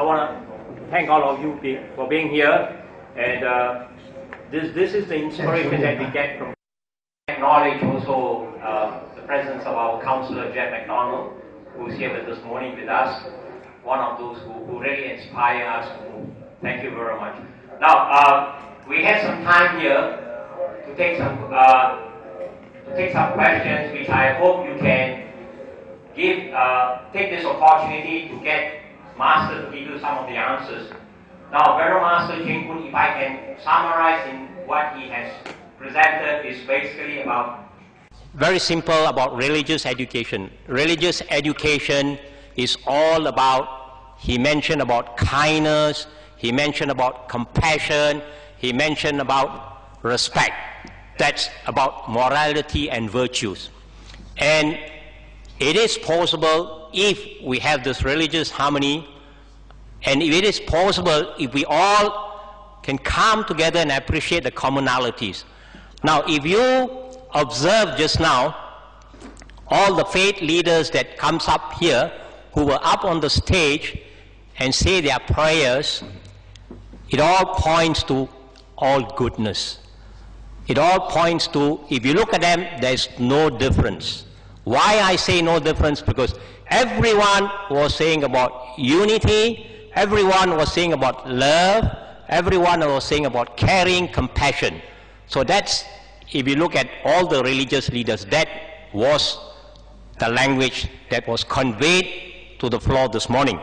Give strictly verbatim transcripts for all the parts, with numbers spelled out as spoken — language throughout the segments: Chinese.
want to thank all of you for being here, and uh, this this is the inspiration that we get from acknowledge also uh, the presence of our councillor Jeff McDonald, who is here with this morning with us, one of those who, who really inspire us to move. Thank you very much. Now uh, we have some time here to take some uh, to take some questions, which I hope you can give uh, take this opportunity to get Master to give you some of the answers. Now, Venerable Master Cheng Kun, if I can summarize in what he has presented, is basically about very simple about religious education. Religious education is all about, he mentioned about kindness, he mentioned about compassion, he mentioned about respect. That's about morality and virtues. And it is possible if we have this religious harmony, and if it is possible if we all can come together and appreciate the commonalities. Now, if you observe just now, all the faith leaders that comes up here, who were up on the stage and say their prayers, it all points to all goodness. It all points to, if you look at them, there's no difference. Why I say no difference? Because everyone was saying about unity, everyone was saying about love, everyone was saying about caring, compassion. So that's, if you look at all the religious leaders, that was the language that was conveyed to the floor this morning.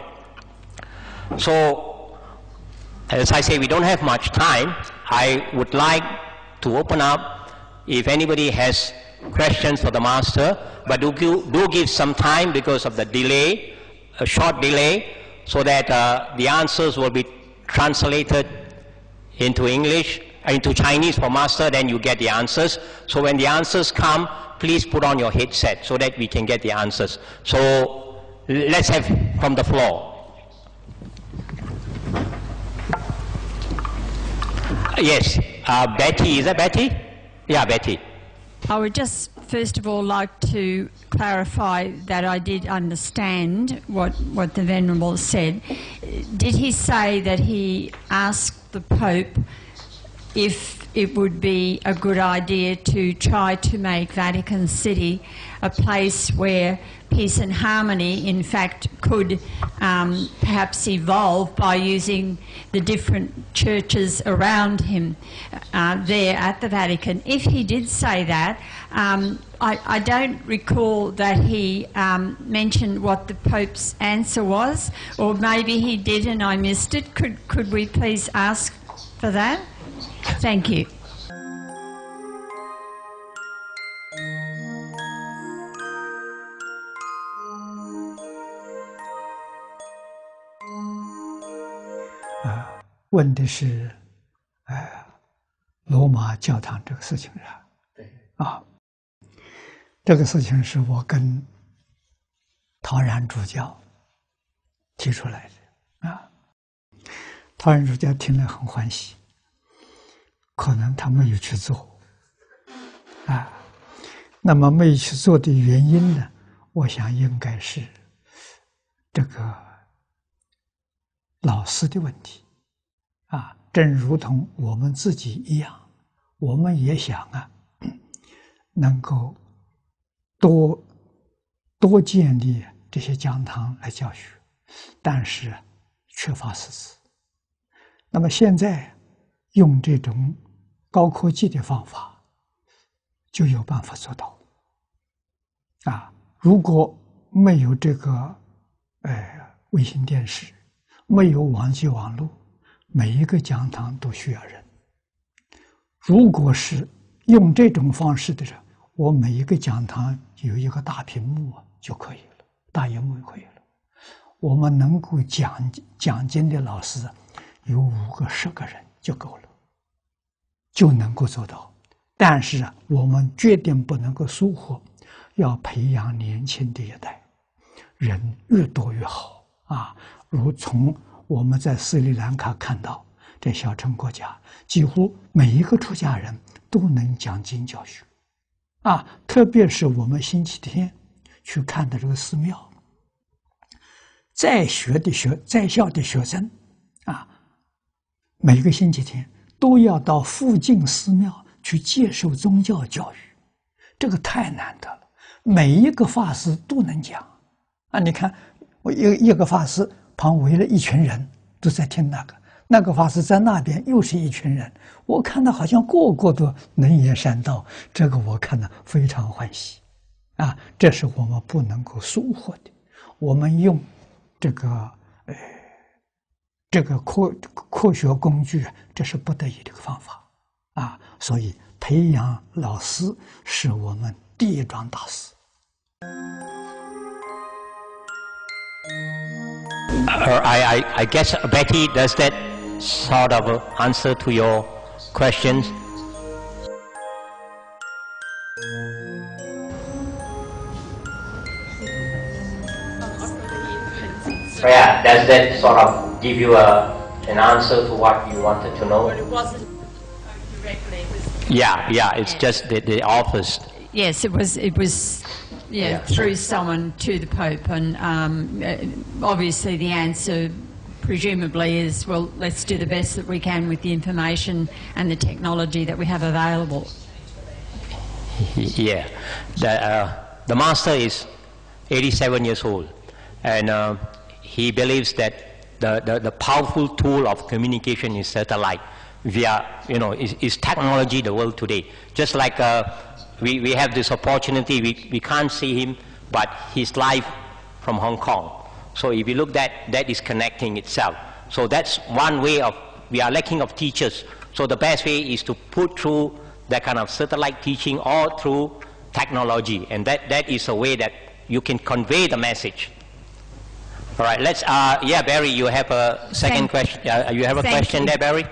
So, as I say, we don't have much time. I would like to open up if anybody has questions for the Master, but do give, do give some time because of the delay, a short delay, so that uh, the answers will be translated into English, into Chinese for Master, then you get the answers. So when the answers come, please put on your headset so that we can get the answers. So let's have from the floor. Yes, uh, Betty, is that Betty? Yeah, Betty. I would just first of all like to clarify that I did understand what, what the Venerable said. Did he say that he asked the Pope if it would be a good idea to try to make Vatican City a place where peace and harmony, in fact, could um, perhaps evolve by using the different churches around him uh, there at the Vatican? If he did say that, um, I, I don't recall that he um, mentioned what the Pope's answer was, or maybe he did and I missed it. Could, could we please ask for that? Thank you. 啊，问的是，呃，罗马教堂这个事情是吧？对。啊，这个事情是我跟陶然主教提出来的啊，陶然主教听了很欢喜。可能他没有去做，啊，那么没有去做的原因呢？我想应该是这个老师的问题，啊，正如同我们自己一样，我们也想啊，能够多多建立这些讲堂来教学，但是缺乏师资。那么现在用这种高科技的方法，就有办法做到。啊，如果没有这个呃卫星电视，没有网际网络，每一个讲堂都需要人。如果是用这种方式的人，我每一个讲堂有一个大屏幕就可以了，大荧幕就可以了。我们能够讲讲经的老师有五个、十个人就够了。就能够做到，但是啊，我们决定不能够疏忽，要培养年轻的一代，人越多越好啊！如从我们在斯里兰卡看到，这小城国家几乎每一个出家人都能讲经教学，啊，特别是我们星期天去看的这个寺庙， 在学的学在校的学生啊，每个星期天都要到附近寺庙去接受宗教教育，这个太难得了。每一个法师都能讲啊！你看，我一个一个法师旁围了一群人，都在听那个；那个法师在那边又是一群人。我看到好像个个都能言善道，这个我看了非常欢喜啊！这是我们不能够疏忽的。我们用这个呃这个科科学工具，这是不得已的一个方法啊！所以培养老师是我们第一桩大事。 Uh, I, I, I guess, Betty, does that sort of answer to your questions? Yeah, does that sort of give you a, an answer to what you wanted to know? Well, it wasn't directly. It was, yeah, yeah, it's yeah. just the, the office. Yes, it was, it was yeah, yeah. through someone to the Pope, and um, obviously the answer presumably is, well, let's do the best that we can with the information and the technology that we have available. Yeah, the, uh, the master is eighty-seven years old, and uh, he believes that the, the, the powerful tool of communication is satellite via, you know, is, is technology the world today. Just like uh, we, we have this opportunity, we, we can't see him, but he's live from Hong Kong. So if you look at that, that is connecting itself. So that's one way of, we are lacking of teachers. So the best way is to put through that kind of satellite teaching or through technology. And that, that is a way that you can convey the message. All right, let's, uh, yeah, Barry, you have a second thank, question. Uh, you have a question you. there, Barry?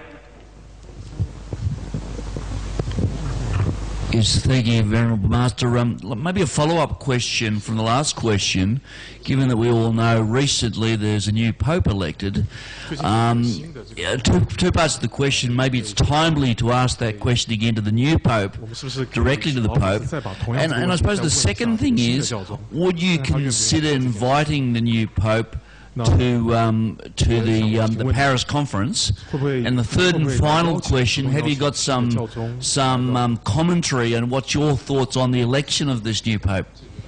Yes, thank you, Venerable Master. Um, maybe a follow-up question from the last question, given that we all know recently there's a new Pope elected. Um, yeah, two, two parts of the question. Maybe it's timely to ask that question again to the new Pope, directly to the Pope. And, and I suppose the second thing is, would you consider inviting the new Pope to um, to the um, the Paris conference? And the third and final question: have you got some some um, commentary on what's your thoughts on the election of this new Pope?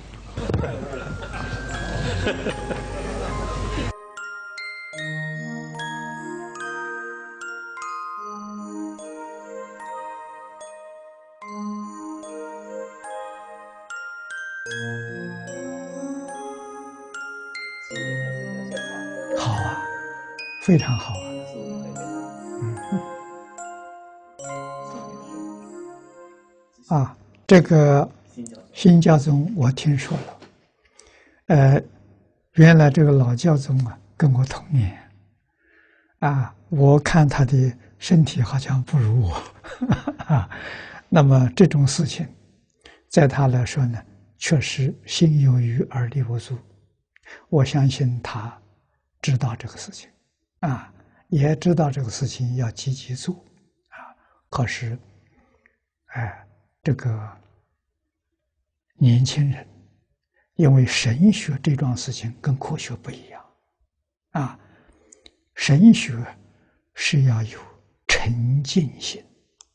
好啊，非常好啊。嗯啊，这个新教宗我听说了，呃，原来这个老教宗啊跟我同年，啊，我看他的身体好像不如我，啊，那么这种事情，在他来说呢，确实心有余而力不足。我相信他知道这个事情，啊，也知道这个事情要积极做，啊，可是，哎，这个年轻人，因为神学这桩事情跟科学不一样，啊，神学是要有沉静心，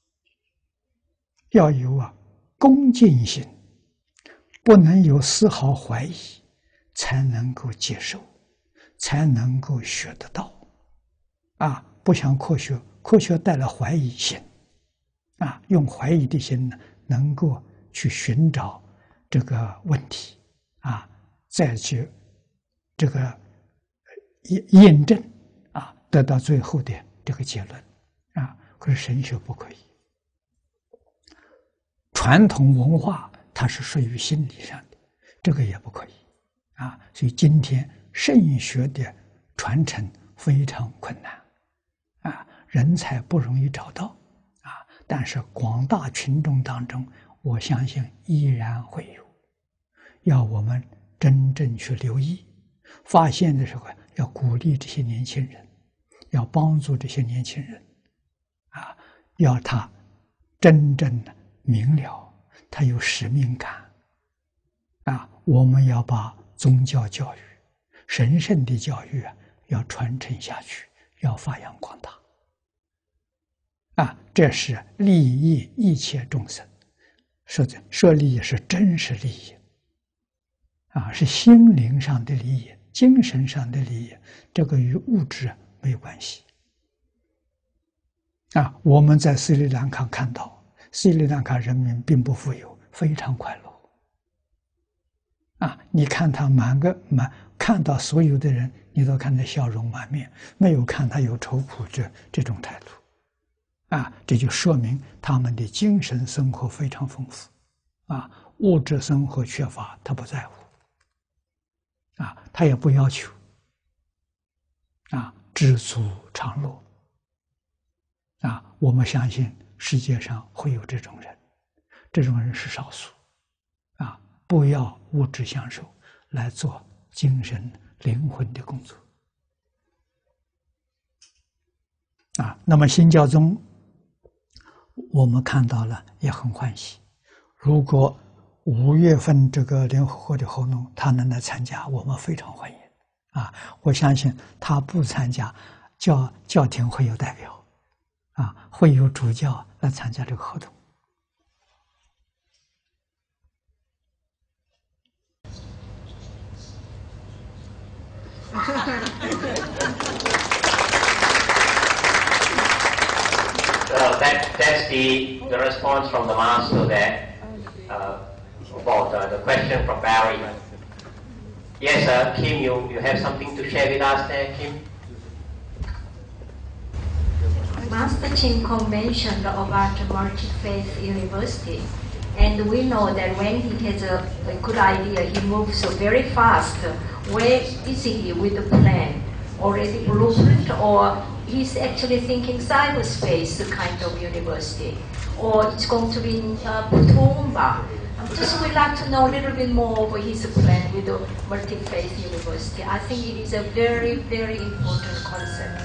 要有啊恭敬心，不能有丝毫怀疑，才能够接受，才能够学得到，啊，不像科学，科学带来怀疑心，啊，用怀疑的心呢，能够去寻找这个问题，啊，再去这个验验证，啊，得到最后的这个结论，啊，可是神学不可以，传统文化它是属于心理上的，这个也不可以。啊，所以今天圣学的传承非常困难，啊，人才不容易找到，啊，但是广大群众当中，我相信依然会有，要我们真正去留意，发现的时候要鼓励这些年轻人，要帮助这些年轻人，啊，要他真正的明了，他有使命感，啊，我们要把宗教教育神圣的教育啊，要传承下去，要发扬光大。啊，这是利益一切众生，说的说利益是真实利益，啊，是心灵上的利益、精神上的利益，这个与物质没有关系。啊，我们在斯里兰卡看到，斯里兰卡人民并不富有，非常快乐。啊，你看他满个满，看到所有的人，你都看他笑容满面，没有看他有愁苦这这种态度。啊，这就说明他们的精神生活非常丰富，啊，物质生活缺乏他不在乎，啊，他也不要求，啊，知足常乐，啊，我们相信世界上会有这种人，这种人是少数，啊，不要物质享受，来做精神灵魂的工作，啊，那么新教宗。我们看到了也很欢喜。如果五月份这个联合国的活动他能来参加，我们非常欢迎。啊，我相信他不参加，教教廷会有代表，啊，会有主教来参加这个活动。 So that, that's the, the response from the master there uh, about uh, the question from Barry. Yes, sir. Kim, you, you have something to share with us there, Kim? Master Chin mentioned about multi-faith university, and we know that when he has a, a good idea, he moves very fast. Where is he with the plan? Already blueprint, or he's actually thinking cyberspace kind of university, or it's going to be in uh, Putumba. Just we'd like to know a little bit more over his plan with the multi-faith university. I think it is a very, very important concept.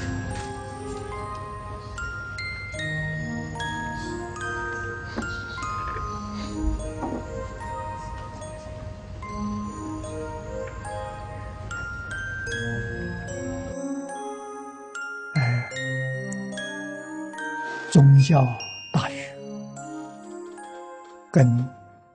Uh, 宗教大学跟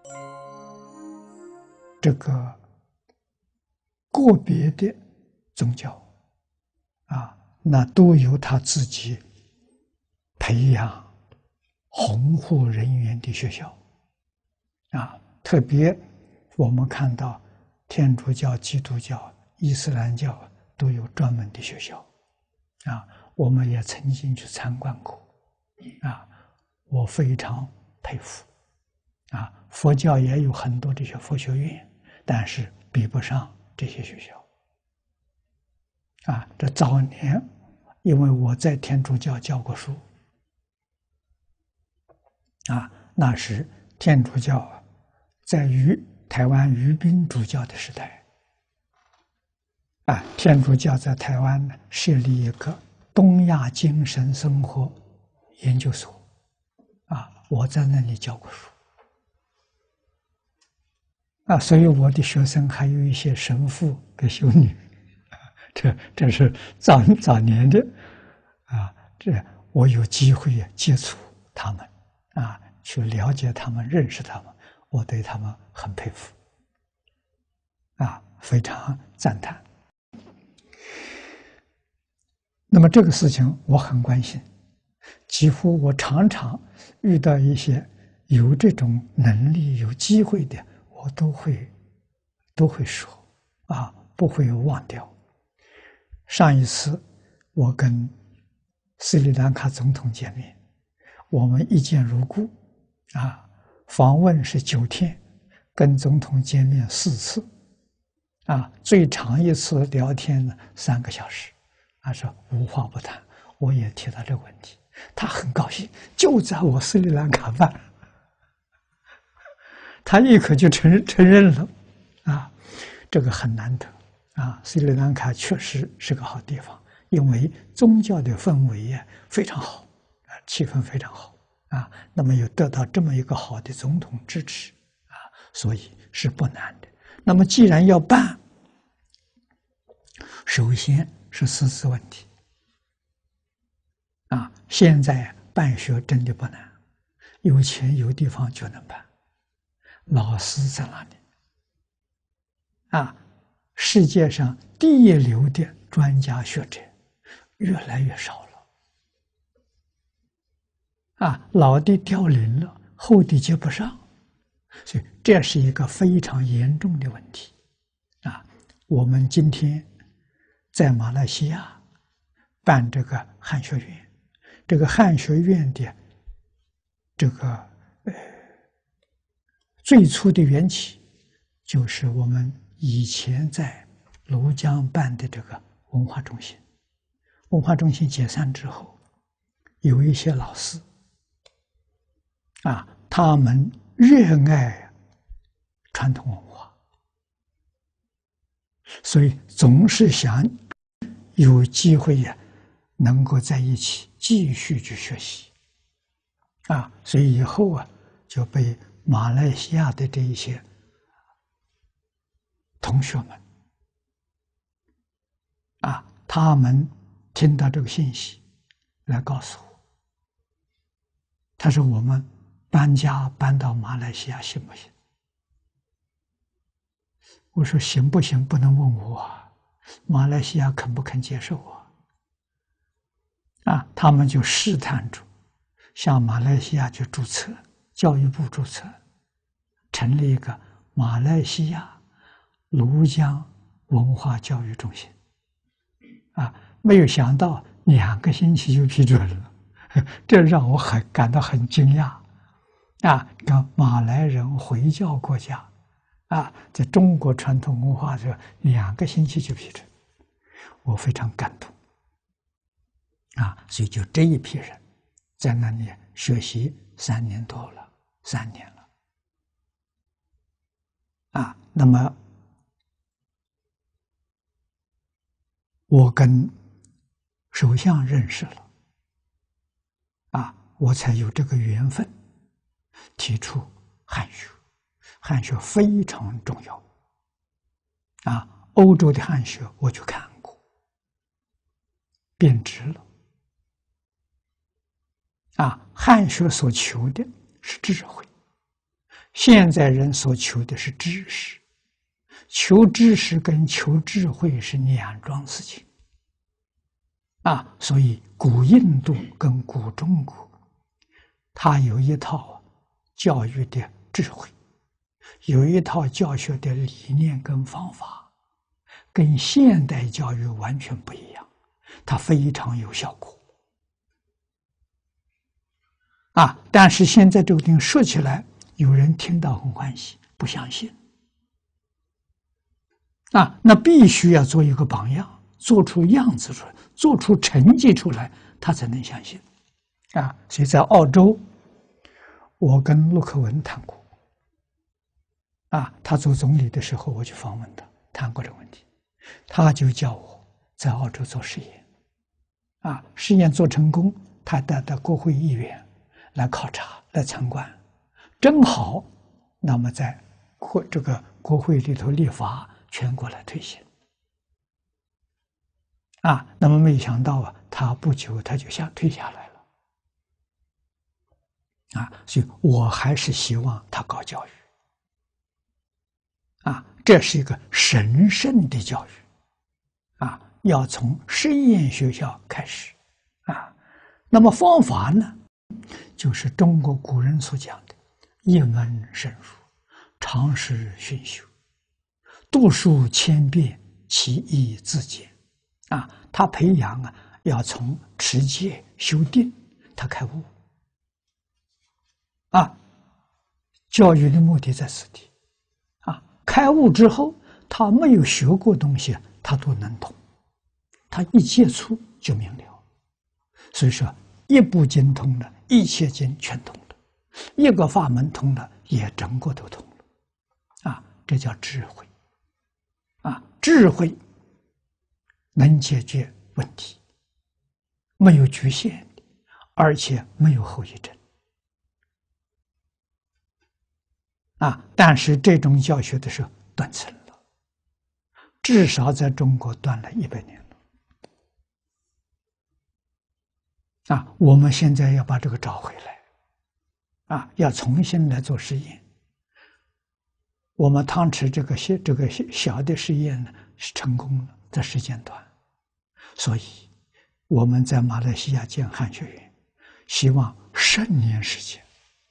这个个别的宗教啊，那都有他自己培养弘护人员的学校啊。特别我们看到天主教、基督教、伊斯兰教都有专门的学校啊。我们也曾经去参观过啊，我非常佩服啊。佛教也有很多这些佛学院，但是比不上这些学校啊。这早年因为我在天主教教过书啊，那时天主教在于台湾于宾主教的时代啊，天主教在台湾设立一个东亚精神生活研究所啊，我在那里教过书啊，所以我的学生还有一些神父跟修女，这这是早早年的啊，这我有机会接触他们啊，去了解他们，认识他们，我对他们很佩服啊，非常赞叹。那么这个事情我很关心，几乎我常常遇到一些有这种能力、有机会的，我都会都会说啊，不会忘掉。上一次我跟斯里兰卡总统见面，我们一见如故啊，访问是九天，跟总统见面四次啊，最长一次聊天呢三个小时。他说无话不谈，我也提到这个问题，他很高兴，就在我斯里兰卡办，他立刻就承认承认了，啊，这个很难得啊！斯里兰卡确实是个好地方，因为宗教的氛围也非常好，啊，气氛非常好啊。那么有得到这么一个好的总统支持啊，所以是不难的。那么既然要办， 首先是师资问题。啊，现在办学真的不难，有钱有地方就能办，老师在哪里？啊，世界上第一流的专家学者越来越少了。啊，老的凋零了，后的接不上，所以这是一个非常严重的问题。啊，我们今天在马来西亚办这个汉学院。这个汉学院的这个呃最初的缘起，就是我们以前在庐江办的这个文化中心。文化中心解散之后，有一些老师啊，他们热爱传统文化，所以总是想有机会呀，能够在一起继续去学习，啊，所以以后啊就被马来西亚的这一些同学们，啊，他们听到这个信息，来告诉我，他说我们搬家搬到马来西亚行不行？我说行不行不能问我，马来西亚肯不肯接受我？啊，他们就试探着向马来西亚去注册，教育部注册，成立一个马来西亚庐江文化教育中心。啊，没有想到两个星期就批准了，这让我很感到很惊讶。啊，跟马来人回教国家，啊，在中国传统文化这两个星期就批准，我非常感动。啊，所以就这一批人，在那里学习三年多了，三年了。啊，那么我跟首相认识了，啊，我才有这个缘分，提出汉学。汉学非常重要。啊，欧洲的汉学我就看过，变质了。啊，汉学所求的是智慧，现在人所求的是知识。求知识跟求智慧是两桩事情。啊，所以古印度跟古中国，它有一套教育的智慧，有一套教学的理念跟方法，跟现代教育完全不一样，它非常有效果。啊！但是现在这个东西说起来，有人听到很欢喜，不相信。啊，那必须要做一个榜样，做出样子出来，做出成绩出来，他才能相信。啊，所以在澳洲，我跟陆克文谈过。啊，他做总理的时候，我去访问他，谈过这个问题，他就叫我在澳洲做实验。啊，实验做成功，他带到国会议员来考察、来参观，正好，那么在国这个国会里头立法，全国来推行。啊，那么没想到啊，他不久他就下退下来了。啊，所以我还是希望他搞教育。啊，这是一个神圣的教育。啊，要从实验学校开始。啊，那么方法呢？就是中国古人所讲的一门深入，常识熏修，读书千遍，其义自见。啊，他培养啊，要从持戒修定，他开悟。啊，教育的目的在此地。啊，开悟之后，他没有学过东西，他都能懂，他一接触就明了。所以说，一部经通了，一切经全通了；一个法门通了，也整个都通了。啊，这叫智慧。啊，智慧能解决问题，没有局限的，而且没有后遗症。啊，但是这种教学的时候断层了， 至少在中国断了一百年了。啊，我们现在要把这个找回来，啊，要重新来做实验。我们汤池这个小这个小的实验呢是成功了，在时间段，所以我们在马来西亚建汉学院，希望十年时间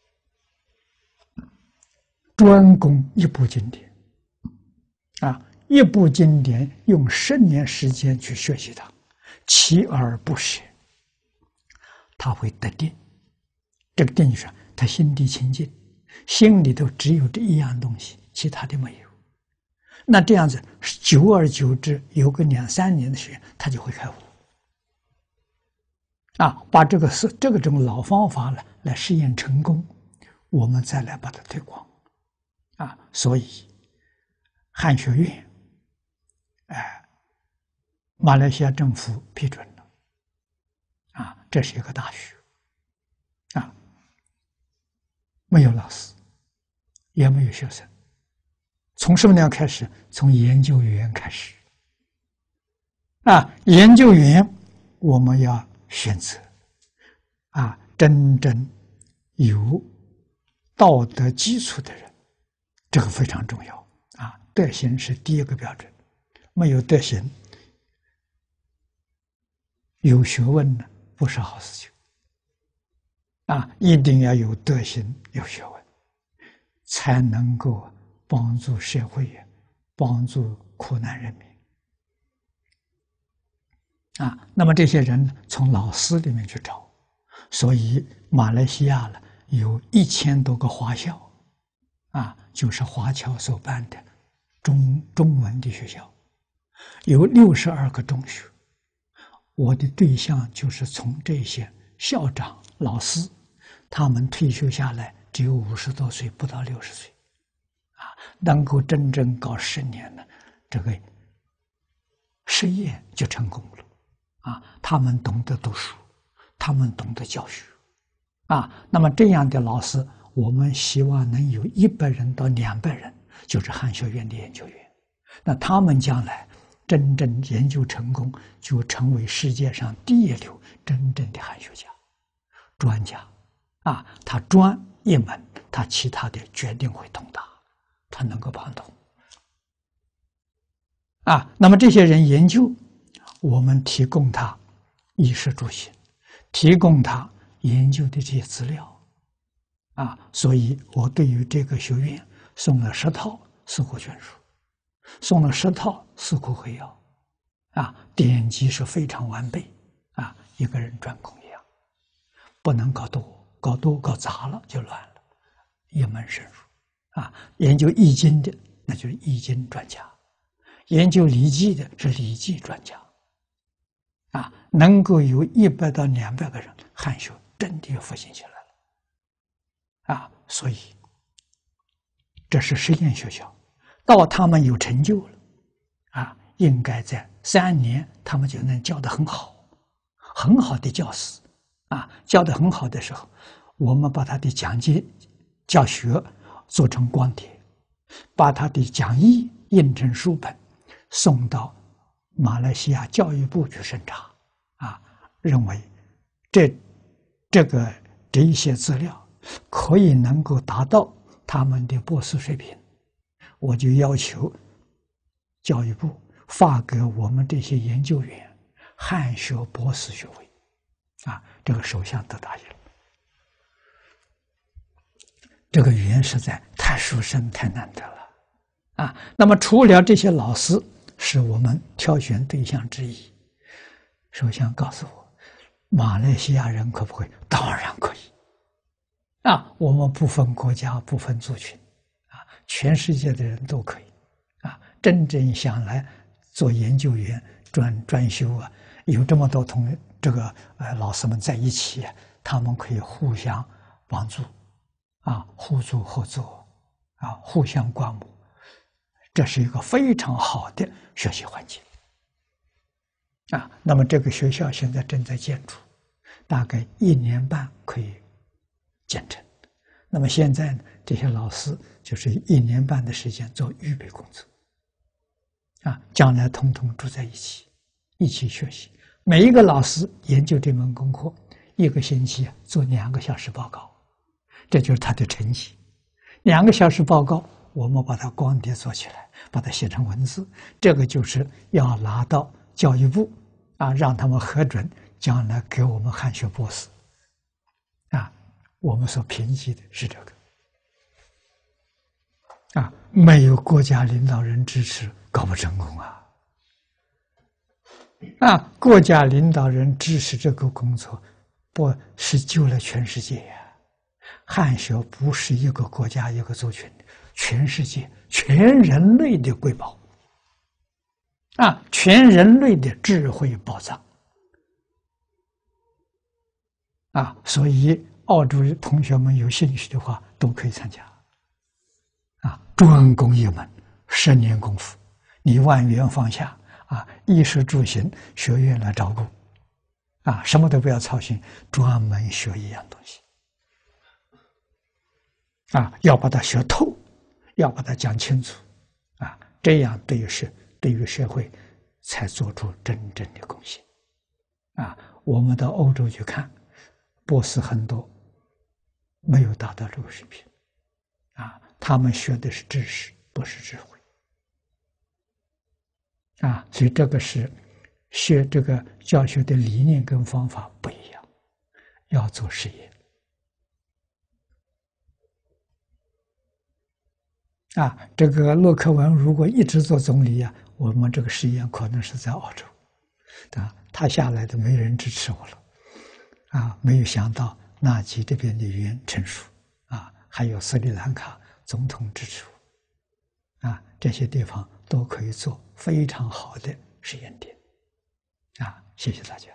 专攻一部经典，啊，一部经典用十年时间去学习它，锲而不舍，他会得定。这个定是他心地清净，心里头只有这一样东西，其他的没有。那这样子，久而久之，有个两三年的时间，他就会开悟。啊，把这个是这个这种老方法呢来试验成功，我们再来把它推广。啊，所以汉学院，哎，马来西亚政府批准了。啊，这是一个大学。啊，没有老师，也没有学生。从什么地方开始？从研究员开始。啊，研究员我们要选择啊，真正有道德基础的人，这个非常重要啊。德行是第一个标准，没有德行，有学问呢不是好事情啊，一定要有德行、有学问，才能够帮助社会，帮助苦难人民。啊，那么这些人从老师里面去找，所以马来西亚呢有一千多个华校，啊，就是华侨所办的中中文的学校，有六十二个中学。我的对象就是从这些校长、老师，他们退休下来只有五十多岁，不到六十岁，啊，能够真正搞十年呢，这个实验就成功了。啊，他们懂得读书，他们懂得教学，啊，那么这样的老师，我们希望能有一百人到两百人，就是汉学院的研究员。那他们将来真正研究成功，就成为世界上第一流真正的汉学家、专家。啊，他专一门，他其他的决定会通达，他能够旁通。啊，那么这些人研究。我们提供他衣食住行，提供他研究的这些资料，啊，所以我对于这个学院送了十套四库全书，送了十套四库会要，啊，典籍是非常完备，啊，一个人专攻一样，不能搞多，搞多搞杂了就乱了，一门深入，啊，研究易经的那就是易经专家，研究礼记的是礼记专家。啊，能够有一百到两百个人，汉学真的复兴起来了。啊，所以这是实验学校，到他们有成就了，啊，应该在三年，他们就能教得很好，很好的教师，啊，教得很好的时候，我们把他的讲解、教学做成光碟，把他的讲义印成书本，送到马来西亚教育部去审查，啊，认为这这个这一些资料可以能够达到他们的博士水平，我就要求教育部发给我们这些研究员汉学博士学位，啊，这个首相都答应了。这个语言实在太殊胜、太难得了，啊，那么除了这些老师。是我们挑选对象之一。首相告诉我，马来西亚人可不可以？当然可以。啊，我们不分国家，不分族群，啊，全世界的人都可以。啊，真正想来做研究员、专专修啊，有这么多同这个呃老师们在一起，他们可以互相帮助，啊，互助合作，啊，互相观摩。这是一个非常好的学习环境，啊，那么这个学校现在正在建筑，大概一年半可以建成。那么现在呢，这些老师就是一年半的时间做预备工作， 啊，将来统统住在一起，一起学习。每一个老师研究这门功课，一个星期做两个小时报告，这就是他的成绩。两个小时报告，我们把它光碟做起来，把它写成文字，这个就是要拿到教育部啊，让他们核准，将来给我们汉学博士。啊，我们所评级的是这个。啊，没有国家领导人支持，搞不成功啊！啊，国家领导人支持这个工作，不是救了全世界呀、啊！汉学不是一个国家一个族群，全世界、全人类的瑰宝啊，全人类的智慧宝藏啊！所以，澳洲同学们有兴趣的话，都可以参加。啊，专攻一门，十年功夫，你万元放下啊，衣食住行学院来照顾，啊，什么都不要操心，专门学一样东西，啊，要把它学透，要把它讲清楚，啊，这样对于社对于社会才做出真正的贡献，啊，我们到欧洲去看，博士很多没有达到这个水平，啊。他们学的是知识，不是智慧，啊，所以这个是学这个教学的理念跟方法不一样，要做实验，啊，这个洛克文如果一直做总理啊，我们这个实验可能是在澳洲，啊，他下来都没人支持我了，啊，没有想到纳吉这边的语言成熟，啊，还有斯里兰卡。总统支持我，啊，这些地方都可以做非常好的实验点，啊，谢谢大家。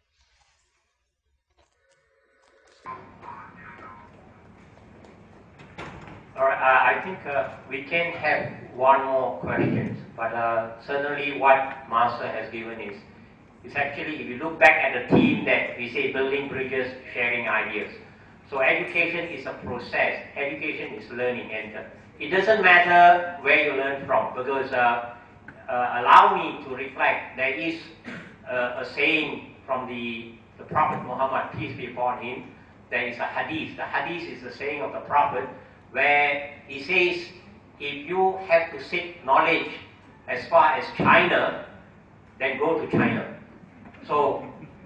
All right, uh, I think uh, we can have one more question, but uh, certainly what Master has given is, is actually, if you look back at the theme that we say building bridges, sharing ideas. So education is a process. Education is learning, and uh, it doesn't matter where you learn from, because uh, uh, allow me to reflect. There is uh, a saying from the, the Prophet Muhammad, peace be upon him. There is a hadith. The hadith is the saying of the Prophet, where he says, if you have to seek knowledge as far as China, then go to China. So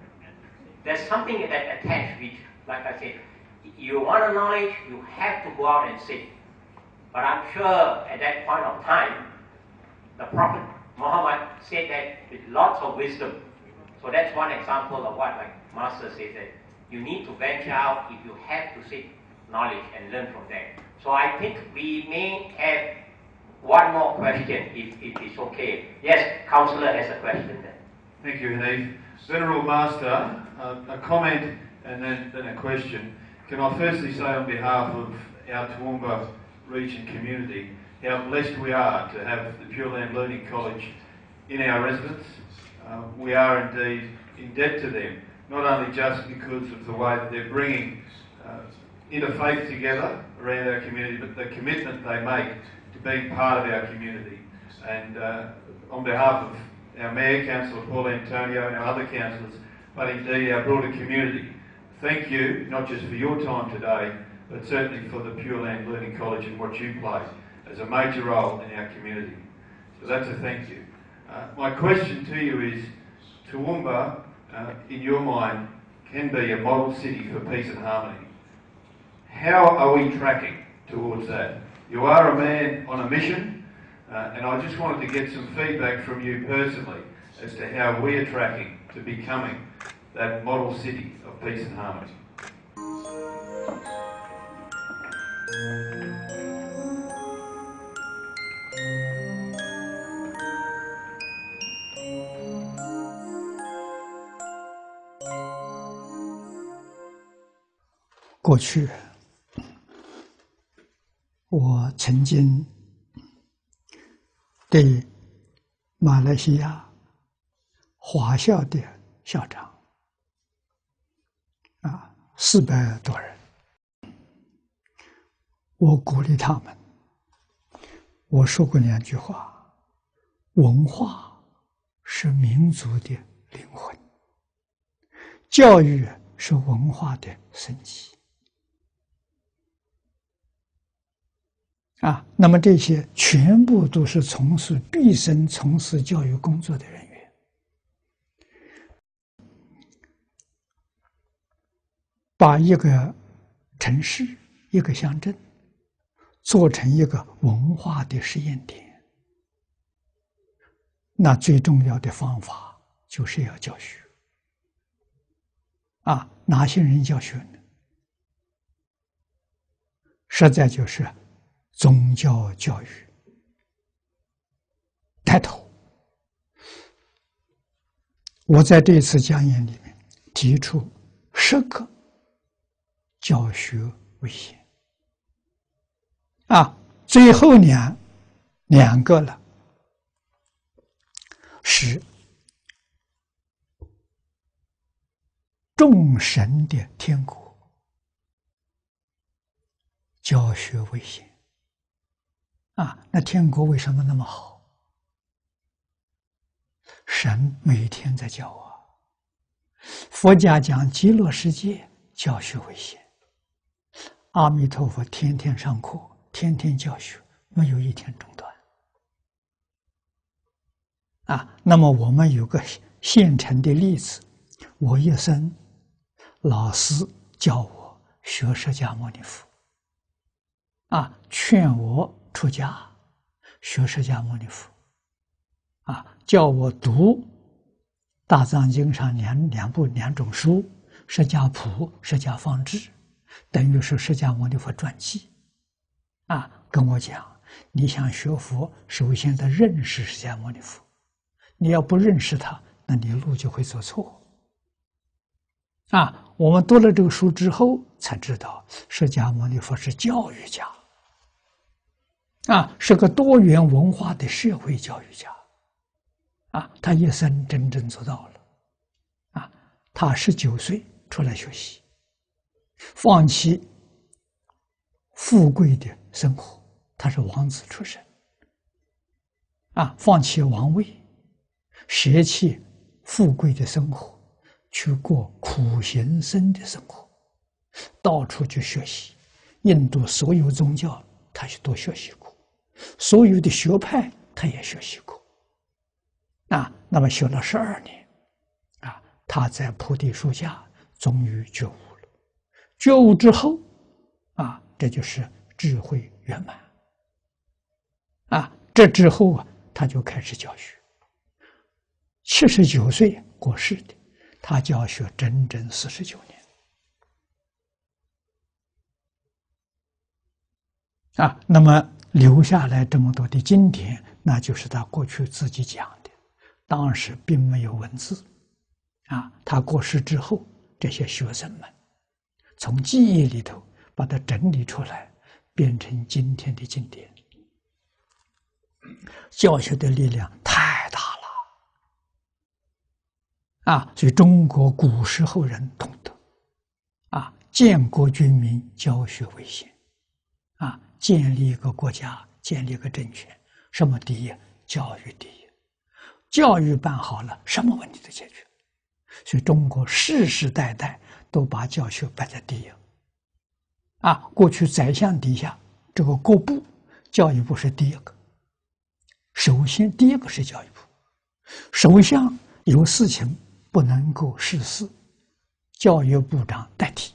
there's something that attached, which, like I said, you want a knowledge, you have to go out and seek. But I'm sure at that point of time, the Prophet Muhammad said that with lots of wisdom. So that's one example of what, like Master says, that you need to venture out if you have to seek knowledge and learn from there. So I think we may have one more question, if, if it's okay. Yes, Councillor has a question there. Thank you, Hanif. Venerable Master, uh, a comment and then, then a question. Can I firstly say on behalf of our Toowoomba region community how blessed we are to have the Pure Land Learning College in our residence. Uh, we are indeed in debt to them, not only just because of the way that they're bringing uh, interfaith together around our community, but the commitment they make to being part of our community. And uh, on behalf of our Mayor, Councillor Paul Antonio, and our other councillors, but indeed our broader community, thank you, not just for your time today, but certainly for the Pure Land Learning College and what you play as a major role in our community. So that's a thank you. Uh, my question to you is, Toowoomba, uh, in your mind, can be a model city for peace and harmony. How are we tracking towards that? You are a man on a mission, uh, and I just wanted to get some feedback from you personally as to how we are tracking to becoming that model city of peace and harmony. Uh, 过去，我曾经对马来西亚华校的校长啊，四百多人，我鼓励他们，我说过两句话： 文化是民族的灵魂，教育是文化的生机。啊，那么这些全部都是从事毕生从事教育工作的人员，把一个城市、一个乡镇做成一个文化的实验点。那最重要的方法就是要教学。啊，哪些人教学呢？实在就是宗教教育带头。我在这次讲演里面提出十个教学危险。啊，最后两两个了，是众神的天国，教学危险。啊，那天国为什么那么好？神每天在教啊。佛家讲极乐世界，教学危险。阿弥陀佛天天上课，天天教学，没有一天中断。啊，那么我们有个现成的例子，我一生老师教我学释迦牟尼佛，啊，劝我出家学释迦牟尼佛，啊，叫我读大藏经上两两部两种书，释迦谱、释迦方志，等于是释迦牟尼佛传记。啊，跟我讲，你想学佛，首先得认识释迦牟尼佛。你要不认识他，那你路就会走错。啊，我们读了这个书之后，才知道释迦牟尼佛是教育家，啊，是个多元文化的社会教育家，啊，他一生真正做到了。啊，他十九岁出来学习，放弃富贵的生活，他是王子出身，啊，放弃王位。舍弃富贵的生活，去过苦行僧的生活，到处去学习。印度所有宗教他都学习过，所有的学派他也学习过。啊，那么学了十二年，啊，他在菩提树下终于觉悟了。觉悟之后，啊，这就是智慧圆满。啊，这之后啊，他就开始教学。七十九岁过世的，他教学整整四十九年。啊，那么留下来这么多的经典，那就是他过去自己讲的，当时并没有文字。啊，他过世之后，这些学生们从记忆里头把它整理出来，变成今天的经典。教学的力量太大了。啊，所以中国古时候人懂得，啊，建国军民，教学为先，啊，建立一个国家，建立一个政权，什么第一？教育第一。教育办好了，什么问题都解决。所以中国世世代代都把教学摆在第一。啊，过去宰相底下这个各部，教育部是第一个，首先第一个是教育部，首相有事情不能够事事，教育部长代替。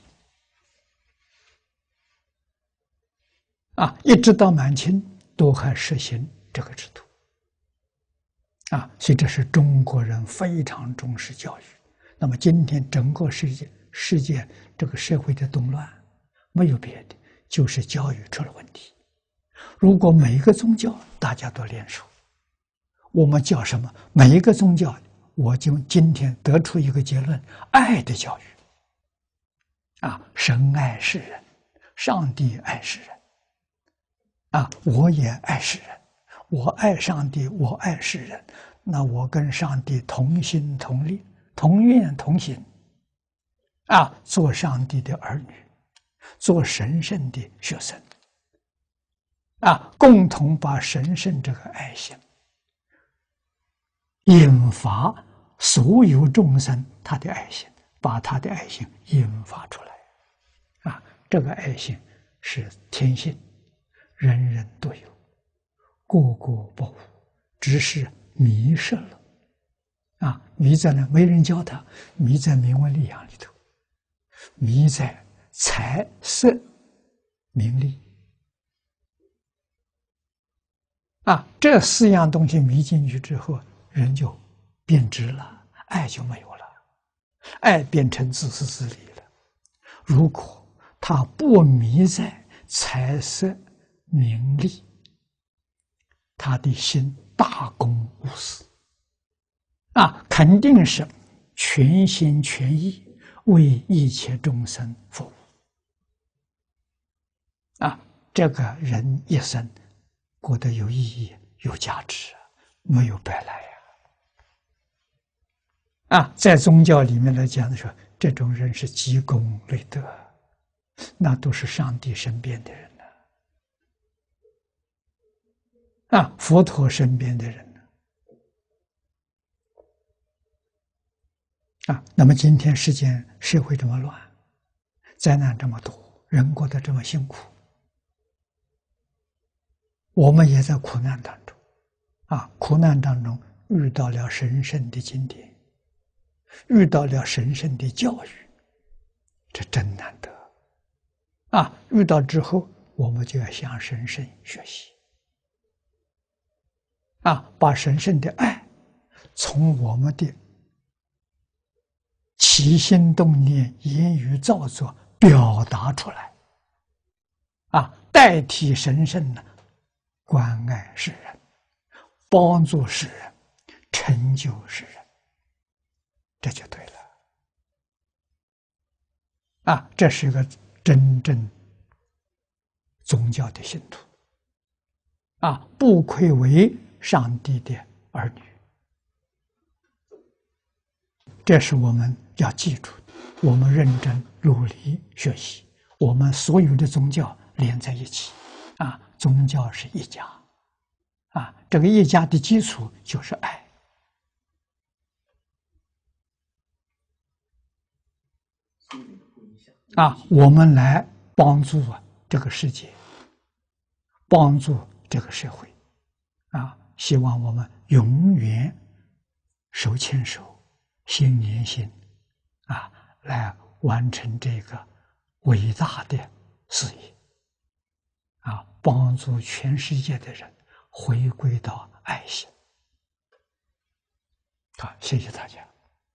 啊，一直到满清都还实行这个制度。啊，所以这是中国人非常重视教育。那么今天整个世界世界这个社会的动乱，没有别的，就是教育出了问题。如果每一个宗教大家都联手，我们叫什么？每一个宗教，我就今天得出一个结论：爱的教育。啊，神爱世人，上帝爱世人。啊，我也爱世人，我爱上帝，我爱世人，那我跟上帝同心同力，同愿同行。啊，做上帝的儿女，做神圣的学生。啊，共同把神圣这个爱心引发所有众生他的爱心，把他的爱心引发出来。啊，这个爱心是天性，人人都有，个个不无，只是迷失了。啊，迷在呢，没人教他，迷在名闻利养里头，迷在财色名利。啊，这四样东西迷进去之后，人就变质了，爱就没有了，爱变成自私自利了。如果他不迷在财色名利，他的心大公无私，啊，肯定是全心全意为一切众生服务。啊，这个人一生过得有意义、有价值，没有白来呀！啊，在宗教里面来讲的说，这种人是积功累德，那都是上帝身边的人呢。啊，佛陀身边的人呢。啊，那么今天世间社会这么乱，灾难这么多，人过得这么辛苦，我们也在苦难当中。啊，苦难当中遇到了神圣的经典，遇到了神圣的教育，这真难得。啊，遇到之后，我们就要向神圣学习。啊，把神圣的爱从我们的起心动念、言语造作表达出来，啊，代替神圣的关爱世人，帮助世人，成就世人，这就对了。啊，这是一个真正宗教的信徒，啊，不愧为上帝的儿女。这是我们要记住的，我们认真努力学习，我们所有的宗教连在一起，啊，宗教是一家，啊，这个一家的基础就是爱。啊，我们来帮助啊这个世界，帮助这个社会，啊，希望我们永远手牵手，心连心，啊，来完成这个伟大的事业，啊，帮助全世界的人回归到爱心。好，谢谢大家。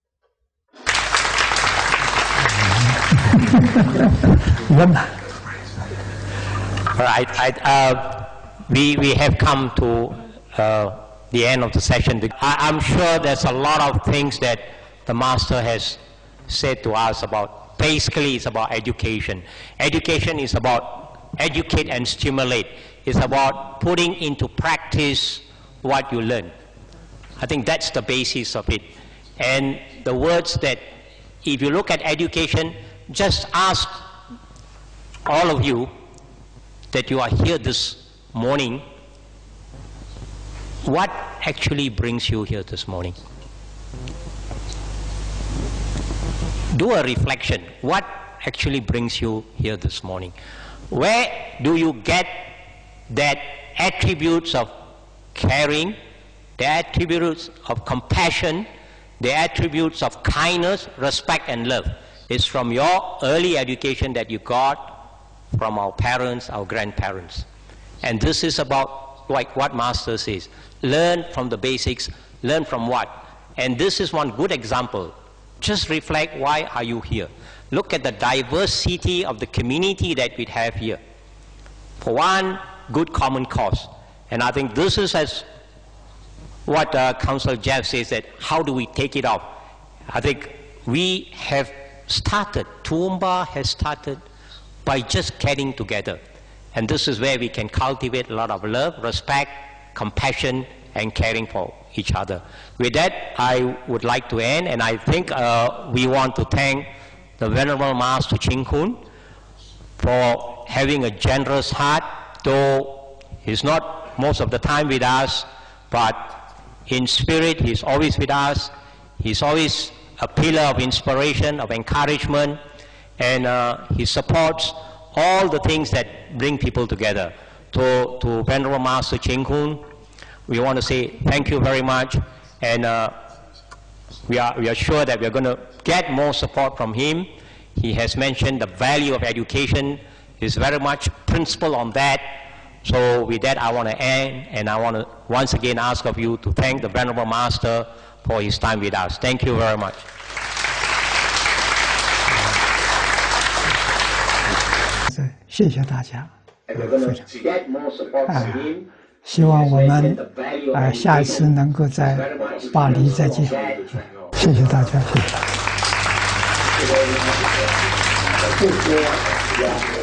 圆满。 All right, I, uh, we we have come to uh, the end of the session. I, I'm sure there's a lot of things that the Master has said to us about. Basically, it's about education. Education is about educate and stimulate. It's about putting into practice what you learn. I think that's the basis of it. And the words that, if you look at education, just ask all of you that you are here this morning, what actually brings you here this morning? Do a reflection. What actually brings you here this morning? Where do you get that attributes of caring, the attributes of compassion, the attributes of kindness, respect, and love? It's from your early education that you got from our parents, our grandparents. And this is about like what Master says. Learn from the basics, learn from what? And this is one good example. Just reflect, why are you here? Look at the diversity of the community that we have here. For one, good common cause. And I think this is as what uh, Councillor Jeff says, that how do we take it up? I think we have started, Toowoomba has started by just getting together. And this is where we can cultivate a lot of love, respect, compassion, and caring for each other. With that, I would like to end, and I think uh, we want to thank the Venerable Master Ching Khun for having a generous heart, though he's not most of the time with us, but in spirit, he's always with us. He's always a pillar of inspiration, of encouragement, and uh, he supports all the things that bring people together. To, to Venerable Master Cheng Kun, we want to say thank you very much, and uh, we, are, we are sure that we are going to get more support from him. He has mentioned the value of education. He's very much principled on that. So with that, I want to end, and I want to once again ask of you to thank the Venerable Master for his time with us. Thank you very much. 谢谢大家，非常啊，希望我们啊下一次能够在巴黎再见。谢谢大家，谢谢。